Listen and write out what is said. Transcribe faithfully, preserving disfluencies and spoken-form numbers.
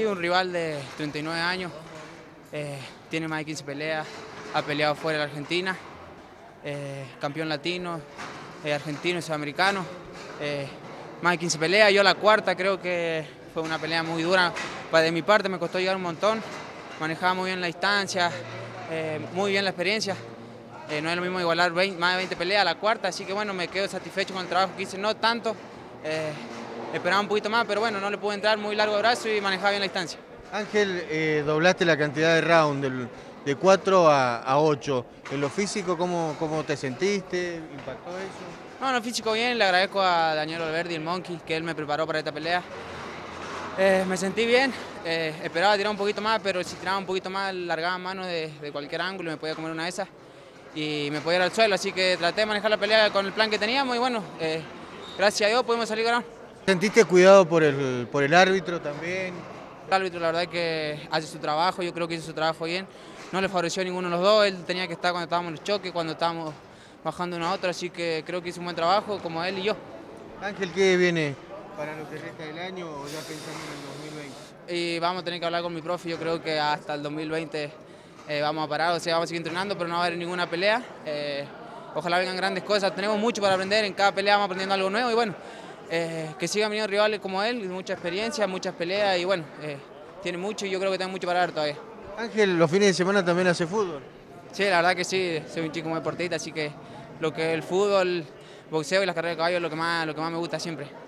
un rival de treinta y nueve años, eh, tiene más de quince peleas, ha peleado fuera de la Argentina, eh, campeón latino, eh, argentino y sudamericano, eh, más de quince peleas, yo la cuarta creo que fue una pelea muy dura, de mi parte me costó llegar un montón, manejaba muy bien la distancia, eh, muy bien la experiencia. Eh, no es lo mismo igualar veinte, más de veinte peleas a la cuarta, así que bueno, me quedo satisfecho con el trabajo que hice, no tanto, eh, esperaba un poquito más, pero bueno, no le pude entrar, muy largo de brazo y manejaba bien la distancia. Ángel, eh, doblaste la cantidad de round del, de cuatro a ocho. En lo físico, ¿cómo, cómo te sentiste? ¿Impactó eso? No, en lo físico bien, le agradezco a Daniel Alberdi, el Monkey, que él me preparó para esta pelea. Eh, me sentí bien, eh, esperaba tirar un poquito más, pero si tiraba un poquito más, largaba mano de, de cualquier ángulo y me podía comer una de esas y me podía ir al suelo, así que traté de manejar la pelea con el plan que teníamos y bueno, eh, gracias a Dios pudimos salir ganando. ¿Sentiste cuidado por el, por el árbitro también? El árbitro la verdad es que hace su trabajo, yo creo que hizo su trabajo bien, no le favoreció a ninguno de los dos, él tenía que estar cuando estábamos en los choques, cuando estábamos bajando uno a otro, así que creo que hizo un buen trabajo como él y yo. Ángel, ¿qué viene para lo que resta del año o ya pensando en el dos mil veinte? Y vamos a tener que hablar con mi profe, yo creo que hasta el dos mil veinte eh, vamos a parar, o sea, vamos a seguir entrenando, pero no va a haber ninguna pelea. Eh, ojalá vengan grandes cosas, tenemos mucho para aprender, en cada pelea vamos aprendiendo algo nuevo y bueno, eh, que sigan viniendo rivales como él, mucha experiencia, muchas peleas y bueno, eh, tiene mucho y yo creo que tiene mucho para dar todavía. Ángel, los fines de semana también hace fútbol. Sí, la verdad que sí, soy un chico muy deportista, así que lo que el fútbol, boxeo y las carreras de caballo es lo que más, lo que más me gusta siempre.